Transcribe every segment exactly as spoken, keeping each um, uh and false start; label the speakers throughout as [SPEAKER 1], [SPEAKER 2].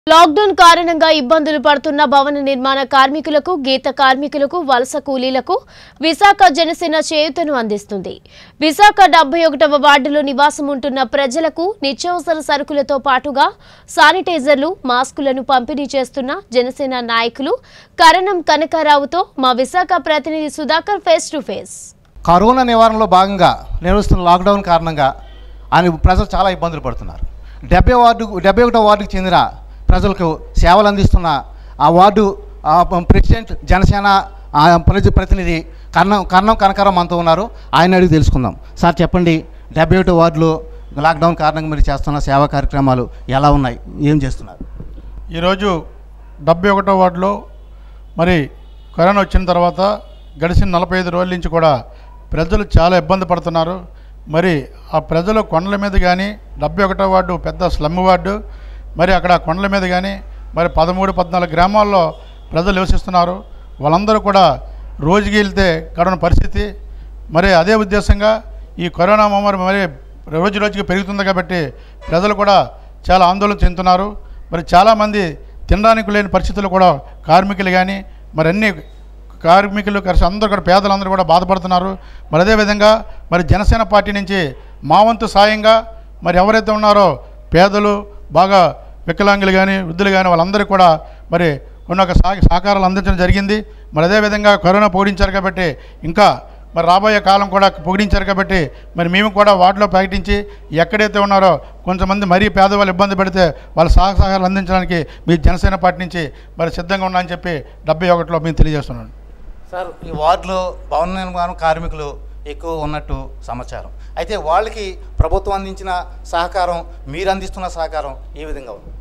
[SPEAKER 1] Lockdown కారణంగా ఇబ్బందులు పడుతున్న భవన నిర్మాణ కార్మికులకు, గీత కార్మికులకు, వలస కూలీలకు విశాఖ జనసేన చేయూతను అందిస్తుంది. విశాఖ డెబ్బై ఒకటవ వార్డులో నివాసం ఉంటున్న ప్రజలకు నిత్యావసర సరుకులతో పాటుగా శానిటైజర్లు, మాస్కులను పంపిణీ చేస్తున్న జనసేన నాయకులు కరణం కనకారావుతో మా విశాఖ ప్రతినిధి Sudhakar face to face.
[SPEAKER 2] Corona నివారణలో భాగంగా నిర్వహిస్తున్న లాక్డౌన్ కారణంగా ఆయన ప్రజలు చాలా ఇబ్బందులు పడుతున్నారు. డెబ్బై వార్డు డెబ్బై ఒకటో వార్డుకు చెందిన ప్రజలకు సేవలు అందిస్తున్న ఆ వార్డు ప్రెసిడెంట్ జనసేన ప్రతినిధి కర్ణం కర్ణం కనకారావు మనతో ఉన్నారు. ఆయన అడిగి తెలుసుకుందాం. సార్ చెప్పండి, డెబ్బై ఒకటో వార్డులో లాక్డౌన్ కారణంగా మీరు చేస్తున్న సేవా కార్యక్రమాలు ఎలా ఉన్నాయి, ఏం చేస్తున్నారు?
[SPEAKER 3] ఈరోజు డెబ్బై ఒకటో వార్డులో మరి కరోనా వచ్చిన తర్వాత గడిచిన నలభై ఐదు రోజుల నుంచి కూడా ప్రజలు చాలా ఇబ్బంది పడుతున్నారు. మరి ఆ ప్రజలు కొండల మీద కానీ, డెబ్బై ఒకటో వార్డు పెద్ద స్లమ్ వార్డు, మరి అక్కడ కొండల మీద కానీ మరి పదమూడు పద్నాలుగు గ్రామాల్లో ప్రజలు నివసిస్తున్నారు. వాళ్ళందరూ కూడా రోజుకి వెళ్తే కరోనా పరిస్థితి. మరి అదే ఉద్దేశంగా ఈ కరోనా మహమ్మారి మరి రోజు రోజుకి పెరుగుతుంది కాబట్టి ప్రజలు కూడా చాలా ఆందోళన చెందుతున్నారు. మరి చాలామంది తినడానికి లేని పరిస్థితులు కూడా కార్మికులు కానీ మరి అన్ని కార్మికులు కలిసి అందరూ కూడా పేదలందరూ కూడా బాధపడుతున్నారు. మరి అదేవిధంగా మరి జనసేన పార్టీ నుంచి మా వంతు సాయంగా మరి ఎవరైతే ఉన్నారో పేదలు, బాగా వికలాంగులు కానీ, వృద్ధులు కానీ వాళ్ళందరూ కూడా మరి కొన్ని ఒక సహకారాలు అందించడం జరిగింది. మరి అదేవిధంగా కరోనా పొగిడించారు కాబట్టి ఇంకా మరి రాబోయే కాలం కూడా పొగిడించారు కాబట్టి మరి మేము కూడా వాటిలో ప్రకటించి ఎక్కడైతే ఉన్నారో కొంతమంది మరీ పేదవాళ్ళు ఇబ్బంది పెడితే వాళ్ళ సహకారాలు అందించడానికి మీ జనసేన పార్టీ నుంచి మరి సిద్ధంగా ఉన్నామని చెప్పి డెబ్బై ఒకటిలో మేము తెలియజేస్తున్నాను.
[SPEAKER 2] సార్, ఈ వార్డులో భవన నిర్మాణ కార్మికులు ఎక్కువ ఉన్నట్టు సమాచారం. అయితే వాళ్ళకి ప్రభుత్వం అందించిన సహకారం, మీరు అందిస్తున్న సహకారం ఏ విధంగా ఉంది?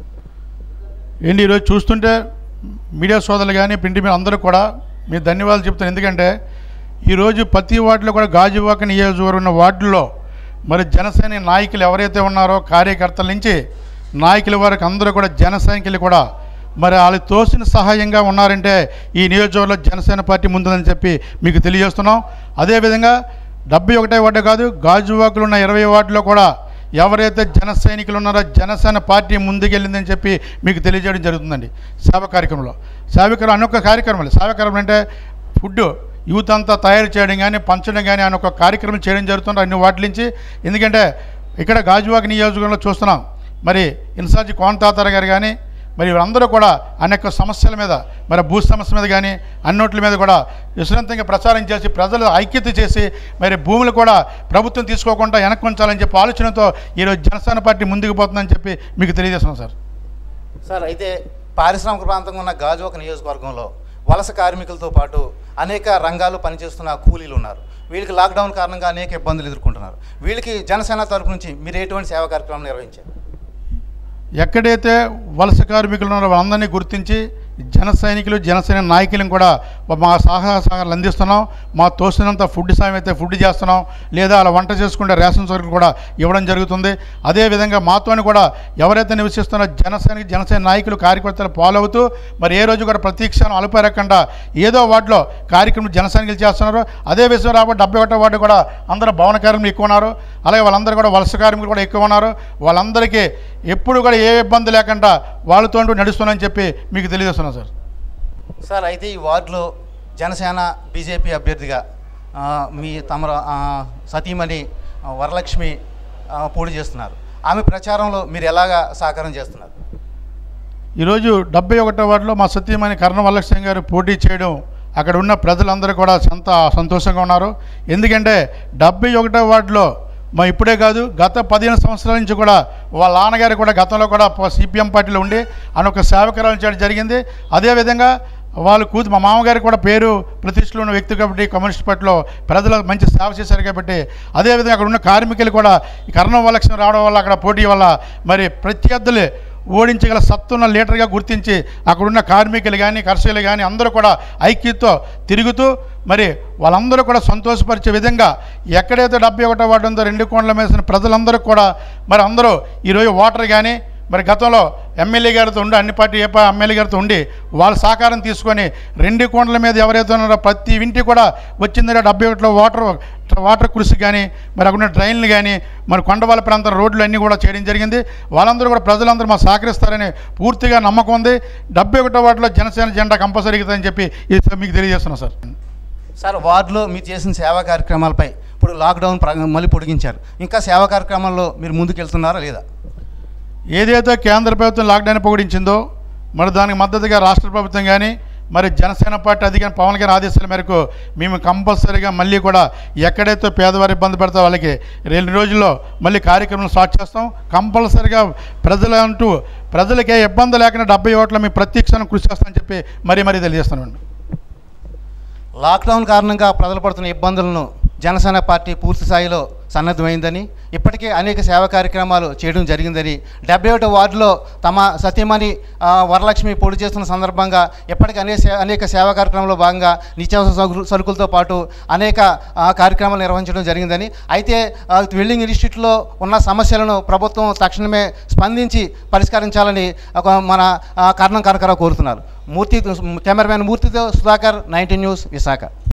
[SPEAKER 3] ఏంటి ఈరోజు చూస్తుంటే మీడియా సోదరులు కానీ ప్రింట్ మీద అందరూ కూడా మీరు ధన్యవాదాలు చెప్తాను. ఎందుకంటే ఈరోజు ప్రతి వార్డులో కూడా గాజువాక నియోజకవర్గం ఉన్న వార్డుల్లో మరి జనసేన నాయకులు ఎవరైతే ఉన్నారో కార్యకర్తల నుంచి నాయకుల వరకు అందరూ కూడా జన సైనికులు కూడా మరి వాళ్ళు తోసిన సహాయంగా ఉన్నారంటే ఈ నియోజకవర్గంలో జనసేన పార్టీ ముందుందని చెప్పి మీకు తెలియజేస్తున్నాం. అదేవిధంగా డెబ్బై ఒకటే వార్డు కాదు, గాజువాకులు ఉన్న ఇరవై వార్డులో కూడా ఎవరైతే జన సైనికులు ఉన్నారో జనసేన పార్టీ ముందుకెళ్ళిందని చెప్పి మీకు తెలియజేయడం జరుగుతుందండి. సేవా కార్యక్రమంలో సేవకారం అనేక కార్యక్రమాలు సేవాకారం అంటే ఫుడ్ యూత్ అంతా తయారు చేయడం కానీ, పంచడం కానీ అని ఒక కార్యక్రమం చేయడం జరుగుతుంది అన్ని వాటి నుంచి. ఎందుకంటే ఇక్కడ గాజువాక నియోజకవర్గంలో చూస్తున్నాం మరి ఇన్ఛార్జి కోన తాతారావు గారు కానీ మరి వీళ్ళందరూ కూడా అనేక సమస్యల మీద మరి భూ సమస్య మీద కానీ అన్నోట్ల మీద కూడా విస్తృతంగా ప్రచారం చేసి ప్రజలు ఐక్యత చేసి మరి భూములు కూడా ప్రభుత్వం తీసుకోకుండా వెనక్కి ఉంచాలని చెప్పి ఆలోచనతో ఈరోజు జనసేన పార్టీ ముందుకు పోతుందని చెప్పి మీకు తెలియజేస్తున్నాం. సార్
[SPEAKER 2] సార్ అయితే పారిశ్రామిక ప్రాంతంగా ఉన్న గాజువాక నియోజకవర్గంలో వలస కార్మికులతో పాటు అనేక రంగాలు పనిచేస్తున్న కూలీలు ఉన్నారు. వీళ్ళకి లాక్డౌన్ కారణంగా అనేక ఇబ్బందులు ఎదుర్కొంటున్నారు. వీళ్ళకి జనసేన తరపు నుంచి మీరు ఎటువంటి సేవా కార్యక్రమం నిర్వహించారు?
[SPEAKER 3] ఎక్కడైతే వలస కార్మికులు ఉన్నారో వాళ్ళందరినీ గుర్తించి జన సైనికులు, జనసేన నాయకులను కూడా మా సహాయ సహకారాలు అందిస్తున్నాం. మా తోసినంత ఫుడ్ సాయం అయితే ఫుడ్ చేస్తున్నాం, లేదా అలా వంట చేసుకుంటే రేషన్ సరుకులు కూడా ఇవ్వడం జరుగుతుంది. అదేవిధంగా మాతోని కూడా ఎవరైతే నివసిస్తున్న జనసేన జనసేన నాయకులు, కార్యకర్తలు ఫాలో అవుతూ మరి ఏ రోజు కూడా ప్రతి క్షణం అలుపేరకుండా ఏదో వాటిలో కార్యక్రమం జన సైనికులు చేస్తున్నారు. అదే విషయం రాబోయే డెబ్బై ఒకటో వార్డు కూడా అందరూ భవన కార్మికులు ఎక్కువ ఉన్నారు. అలాగే వాళ్ళందరూ కూడా వలస కార్మికులు కూడా ఎక్కువ ఉన్నారు. వాళ్ళందరికీ ఎప్పుడు కూడా ఏ ఇబ్బంది లేకుండా వాళ్ళతో నడుస్తున్నామని చెప్పి మీకు తెలియజేస్తున్నాం. సార్
[SPEAKER 2] సార్ అయితే ఈ వార్డులో జనసేన బీజేపీ అభ్యర్థిగా మీ తమ సతీమణి వరలక్ష్మి పోటీ చేస్తున్నారు. ఆమె ప్రచారంలో మీరు ఎలాగా సహకారం చేస్తున్నారు?
[SPEAKER 3] ఈరోజు డెబ్బై ఒకటో వార్డులో మా సతీమణి కర్ణ వరలక్ష్మి గారు పోటీ చేయడం అక్కడ ఉన్న ప్రజలందరూ కూడా ఎంత సంతోషంగా ఉన్నారు. ఎందుకంటే డెబ్బై ఒకటో వార్డులో మా ఇప్పుడే కాదు గత పదిహేను సంవత్సరాల నుంచి కూడా వాళ్ళ నాన్నగారు కూడా గతంలో కూడా సిపిఎం పార్టీలో ఉండి అని ఒక సేవకరాలు చేయడం జరిగింది. అదేవిధంగా వాళ్ళు కూతురు మా మామగారికి కూడా పేరు ప్రతిష్టలు ఉన్న వ్యక్తి కాబట్టి కమ్యూనిస్ట్ పార్టీలో ప్రజలకు మంచి సేవ చేశారు కాబట్టి అదేవిధంగా అక్కడ ఉన్న కార్మికులు కూడా ఈ కర్ణ వరలక్ష్మి రావడం వల్ల అక్కడ పోటీ వల్ల మరి ప్రత్యర్థులు ఓడించగల సత్తున్న లీడర్గా గుర్తించి అక్కడున్న కార్మికులు కానీ, కర్షకులు కానీ అందరూ కూడా ఐక్యతతో తిరుగుతూ మరి వాళ్ళందరూ కూడా సంతోషపరిచే విధంగా ఎక్కడైతే డెబ్బై ఒకటో వార్డు ఉందో రెండు కోట్ల మేసిన ప్రజలందరూ కూడా మరి అందరూ ఈరోజు ఓటర్ కానీ మరి గతంలో ఎమ్మెల్యే గారితో ఉండి అన్ని పార్టీ ఏ ఎమ్మెల్యే గారితో ఉండి వాళ్ళ సహకారం తీసుకొని రెండు కోట్ల మీద ఎవరైతే ఉన్నారో ప్రతి ఇంటి కూడా వచ్చిందంటే డెబ్బై ఒకటిలో ఓటర్ వాటర్ కృషి కానీ మరి అక్కడ ఉన్న డ్రైన్లు కానీ మరి కొండవాళ్ళ ప్రాంతం రోడ్లు అన్నీ కూడా చేయడం జరిగింది. వాళ్ళందరూ కూడా ప్రజలందరూ మాకు సహకరిస్తారని పూర్తిగా నమ్మకం ఉంది. డెబ్బై ఒకటో వార్డులో జనసేన జెండా కంపల్సరీ ఎగుతుందని చెప్పి ఇది మీకు తెలియజేస్తున్నాను సార్.
[SPEAKER 2] సార్, వార్డులో మీరు చేసిన సేవా కార్యక్రమాలపై ఇప్పుడు లాక్డౌన్ ప్ర- మళ్ళీ పొడిగించారు. ఇంకా సేవా కార్యక్రమాల్లో మీరు ముందుకెళ్తున్నారా లేదా?
[SPEAKER 3] ఏదైతే కేంద్ర ప్రభుత్వం లాక్డౌన్ పొగిడించిందో మరి దానికి మద్దతుగా రాష్ట్ర ప్రభుత్వం కానీ మరి జనసేన పార్టీ అధికారి పవన్ గారి ఆదేశాల మేరకు మేము కంపల్సరీగా మళ్ళీ కూడా ఎక్కడైతే పేదవారు ఇబ్బంది పడతారో వాళ్ళకి రెండు రోజుల్లో మళ్ళీ కార్యక్రమం స్టార్ట్ చేస్తాం. కంపల్సరీగా ప్రజలు అంటూ ప్రజలకే ఇబ్బంది లేకుండా డెబ్బై ఓట్ల మేము ప్రత్యక్షం కృషి చేస్తామని చెప్పి మరీ మరీ తెలియజేస్తున్నాను.
[SPEAKER 2] లాక్డౌన్ కారణంగా ప్రజలు పడుతున్న ఇబ్బందులను జనసేన పార్టీ పూర్తి స్థాయిలో సన్నద్ధమైందని, ఇప్పటికే అనేక సేవా కార్యక్రమాలు చేయడం జరిగిందని, డెబ్బై ఒకటో వార్డులో తమ సతీమణి ఆ, వరలక్ష్మి పొడి చేస్తున్న సందర్భంగా ఇప్పటికే అనేక అనేక సేవా కార్యక్రమాల్లో భాగంగా నిత్యావసర సరుకు- సరుకులతో పాటు అనేక ఆ, కార్యక్రమాలు నిర్వహించడం జరిగిందని, అయితే ఆ, వెల్డింగ్ ఇన్స్టిట్యూట్లో ఉన్న సమస్యలను ప్రభుత్వం తక్షణమే స్పందించి పరిష్కరించాలని ఒక మన ఆ, కర్ణం కనకరావు కోరుతున్నారు. మూర్తి కెమెరామెన్ మూర్తితో సుధాకర్, నైన్టీన్ న్యూస్, విశాఖ.